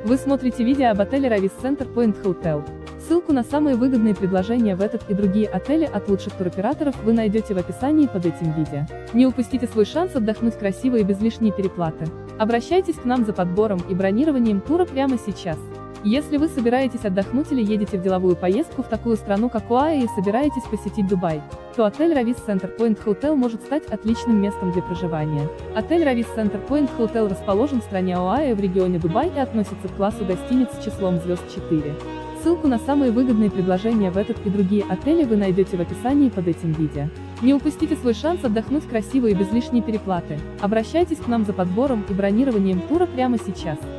Вы смотрите видео об отеле Ravis Center Point Hotel. Ссылку на самые выгодные предложения в этот и другие отели от лучших туроператоров вы найдете в описании под этим видео. Не упустите свой шанс отдохнуть красиво и без лишней переплаты. Обращайтесь к нам за подбором и бронированием тура прямо сейчас. Если вы собираетесь отдохнуть или едете в деловую поездку в такую страну, как ОАЭ, и собираетесь посетить Дубай, то отель Ravis Center Point Hotel может стать отличным местом для проживания. Отель Ravis Center Point Hotel расположен в стране ОАЭ в регионе Дубай и относится к классу гостиниц с числом звезд 4. Ссылку на самые выгодные предложения в этот и другие отели вы найдете в описании под этим видео. Не упустите свой шанс отдохнуть красиво и без лишней переплаты. Обращайтесь к нам за подбором и бронированием тура прямо сейчас.